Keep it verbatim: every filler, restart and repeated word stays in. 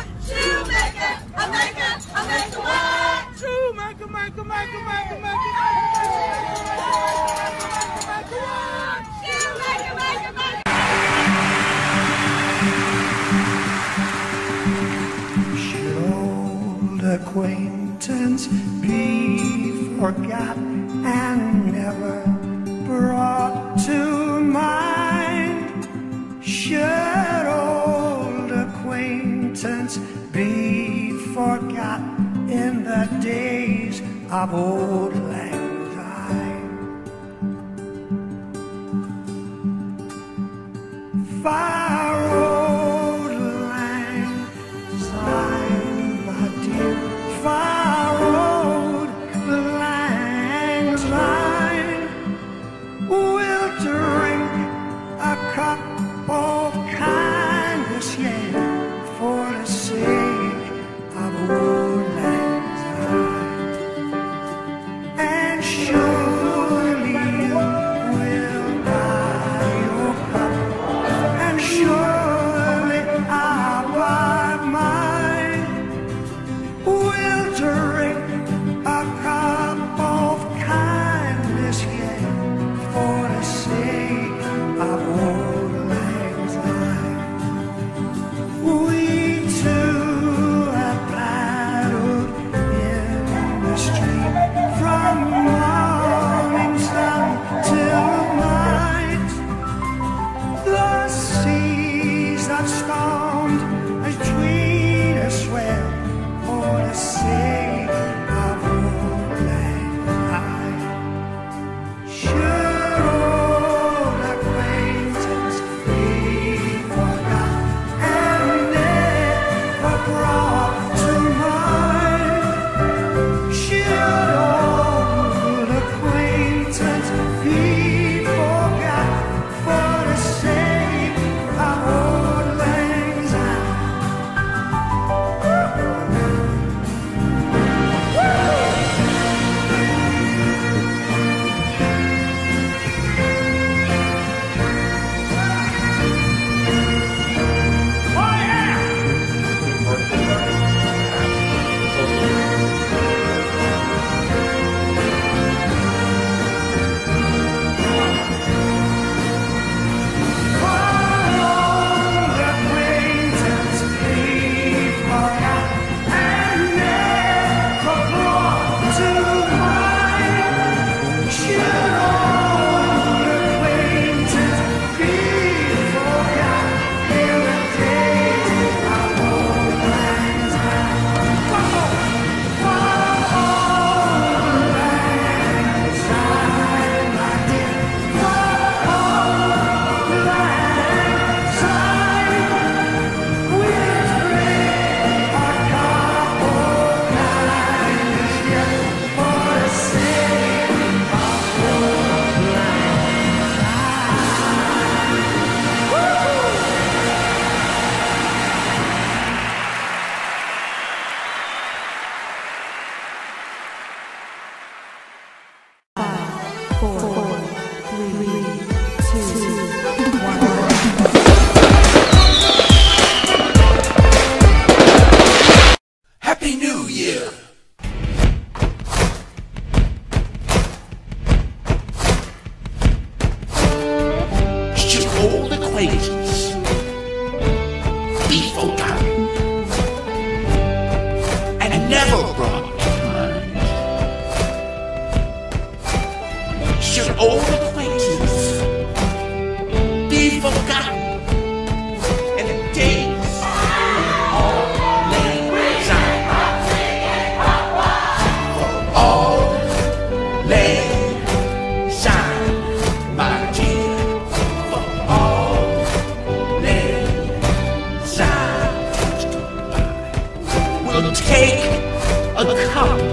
Shoemaker, a maker, a maker what? Shoemaker, maker, maker, maker, maker, maker, maker what? Shoemaker, maker, maker. Should old acquaintance be forgot and never brought to mind? Should old acquaintance be forgot in the days of old lang syne? Far old lang syne, my dear, far old lang syne. We'll drink a cup of kindness, yeah, for the sake of old lang syne. And surely you will buy your cup, and surely I'll buy mine. We'll drink a cup of kindness, yeah, for the sake of old lang syne. We two have paddled in the stream from morning sun till night. The seas that stormed between us swell for the sake of old lang syne. Should old acquaintance be forgot and never brought to mind? Should old acquaintance be forgot for the sake of old lang syne? Happy New Year! Should old acquaintance be forgotten and never brought to mind? Should old acquaintance be forgotten in the days of lang syne? For all lang syne, my dear, for all lang syne. We'll take a cup